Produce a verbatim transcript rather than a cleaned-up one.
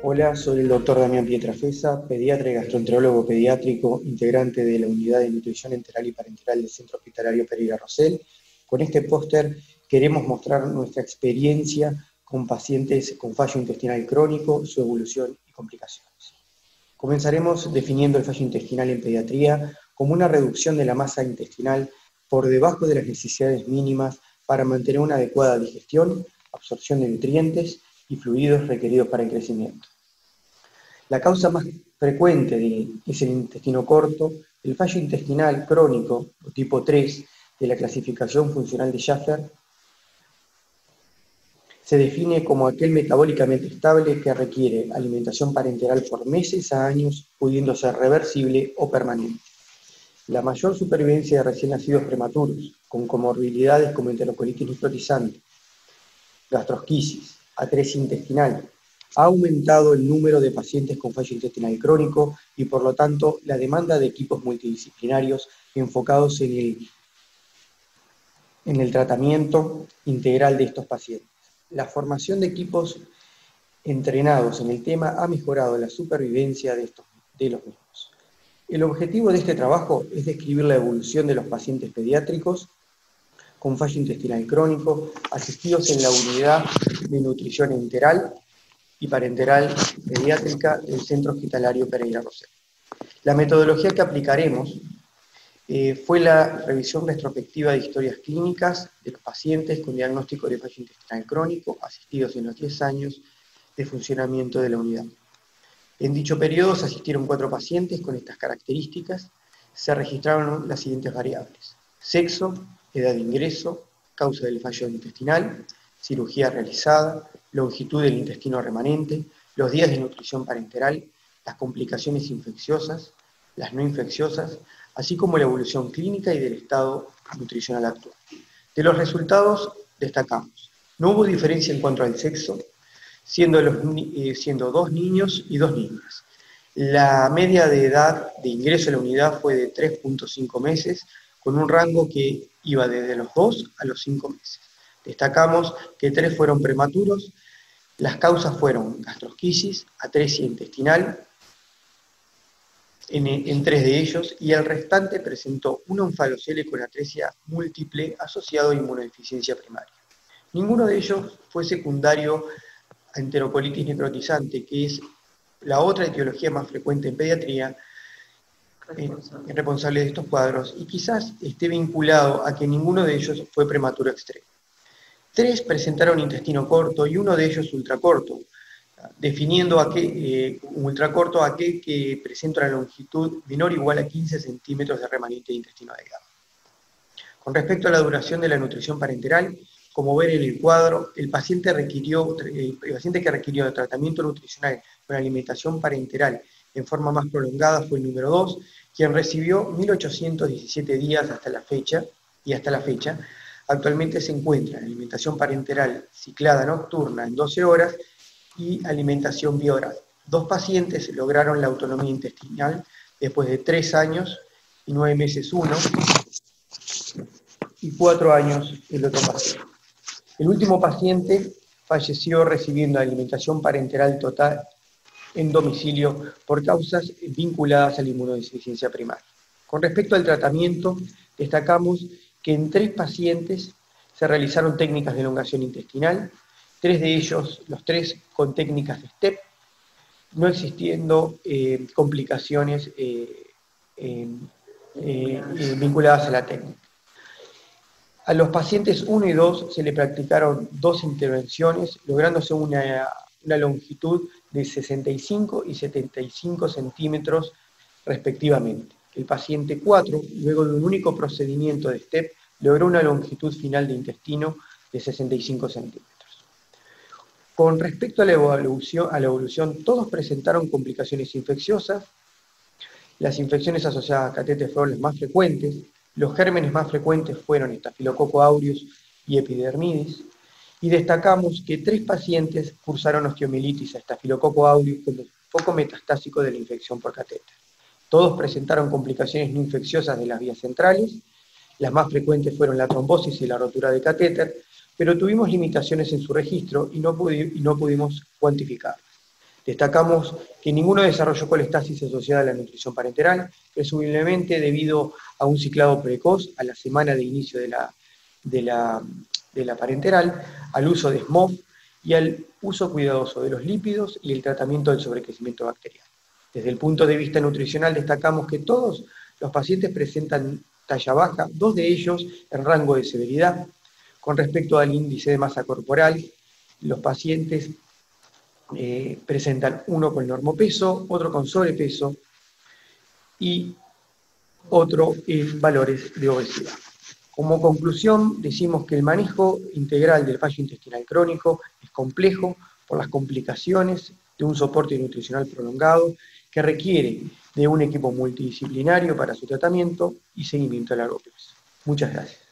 Hola, soy el doctor Damián Pietrafesa, pediatra y gastroenterólogo pediátrico, integrante de la Unidad de Nutrición Enteral y Parenteral del Centro Hospitalario Pereira Rosell. Con este póster queremos mostrar nuestra experiencia con pacientes con fallo intestinal crónico, su evolución y complicaciones. Comenzaremos definiendo el fallo intestinal en pediatría como una reducción de la masa intestinal por debajo de las necesidades mínimas para mantener una adecuada digestión, absorción de nutrientes y fluidos requeridos para el crecimiento. La causa más frecuente de, es el intestino corto. El fallo intestinal crónico, o tipo tres, de la clasificación funcional de Schaffer, se define como aquel metabólicamente estable que requiere alimentación parenteral por meses a años, pudiendo ser reversible o permanente. La mayor supervivencia de recién nacidos prematuros, con comorbilidades como enterocolitis necrotizante, gastrosquisis, atresia intestinal, ha aumentado el número de pacientes con fallo intestinal crónico y, por lo tanto, la demanda de equipos multidisciplinarios enfocados en el, en el tratamiento integral de estos pacientes. La formación de equipos entrenados en el tema ha mejorado la supervivencia de, estos, de los mismos. El objetivo de este trabajo es describir la evolución de los pacientes pediátricos con fallo intestinal crónico, asistidos en la unidad de nutrición enteral y parenteral pediátrica del Centro Hospitalario Pereira Rosell. La metodología que aplicaremos eh, fue la revisión retrospectiva de historias clínicas de los pacientes con diagnóstico de fallo intestinal crónico, asistidos en los diez años de funcionamiento de la unidad. En dicho periodo se asistieron cuatro pacientes con estas características. Se registraron las siguientes variables: sexo, edad de ingreso, causa del fallo intestinal, cirugía realizada, longitud del intestino remanente, los días de nutrición parenteral, las complicaciones infecciosas, las no infecciosas, así como la evolución clínica y del estado nutricional actual. De los resultados destacamos: no hubo diferencia en cuanto al sexo, siendo, los, eh, siendo dos niños y dos niñas. La media de edad de ingreso a la unidad fue de tres punto cinco meses, con un rango que iba desde los dos a los cinco meses. Destacamos que tres fueron prematuros. Las causas fueron gastrosquisis, atresia intestinal en, en tres de ellos, y el restante presentó un onfalocele con atresia múltiple asociado a inmunodeficiencia primaria. Ninguno de ellos fue secundario a enterocolitis necrotizante, que es la otra etiología más frecuente en pediatría, responsable. Eh, responsable de estos cuadros, y quizás esté vinculado a que ninguno de ellos fue prematuro extremo. Tres presentaron intestino corto y uno de ellos ultracorto, definiendo a qué, eh, un ultracorto aquel que presenta una longitud menor o igual a quince centímetros de remanente de intestino delgado. Con respecto a la duración de la nutrición parenteral, como ven en el cuadro, el paciente, requirió, el paciente que requirió de tratamiento nutricional con alimentación parenteral en forma más prolongada fue el número dos, quien recibió mil ochocientos diecisiete días hasta la fecha, y hasta la fecha. Actualmente se encuentra en alimentación parenteral ciclada nocturna en doce horas y alimentación bioral. Dos pacientes lograron la autonomía intestinal después de tres años y nueve meses uno, y cuatro años el otro paciente. El último paciente falleció recibiendo alimentación parenteral total en domicilio por causas vinculadas a la inmunodeficiencia primaria. Con respecto al tratamiento, destacamos que en tres pacientes se realizaron técnicas de elongación intestinal, tres de ellos, los tres con técnicas de STEP, no existiendo eh, complicaciones eh, eh, eh, vinculadas a la técnica. A los pacientes uno y dos se le practicaron dos intervenciones, lográndose una, una longitud de sesenta y cinco y setenta y cinco centímetros respectivamente. El paciente cuatro, luego de un único procedimiento de STEP, logró una longitud final de intestino de sesenta y cinco centímetros. Con respecto a la evolución, a la evolución, todos presentaron complicaciones infecciosas. Las infecciones asociadas a catéter fueron las más frecuentes. Los gérmenes más frecuentes fueron Staphylococcus aureus y epidermidis. Y destacamos que tres pacientes cursaron osteomielitis a Staphylococcus aureus como foco metastásico de la infección por catéter. Todos presentaron complicaciones no infecciosas de las vías centrales. Las más frecuentes fueron la trombosis y la rotura de catéter, pero tuvimos limitaciones en su registro y no, pudi y no pudimos cuantificarlas. Destacamos que ninguno desarrolló colestasis asociada a la nutrición parenteral, presumiblemente debido a un ciclado precoz a la semana de inicio de la, de la, de la parenteral, al uso de S M O F y al uso cuidadoso de los lípidos y el tratamiento del sobrecrecimiento bacteriano. Desde el punto de vista nutricional destacamos que todos los pacientes presentan talla baja, dos de ellos en rango de severidad. Con respecto al índice de masa corporal, los pacientes eh, presentan uno con normopeso, otro con sobrepeso y otro en valores de obesidad. Como conclusión, decimos que el manejo integral del fallo intestinal crónico es complejo por las complicaciones de un soporte nutricional prolongado que requiere de un equipo multidisciplinario para su tratamiento y seguimiento a largo plazo. Muchas gracias.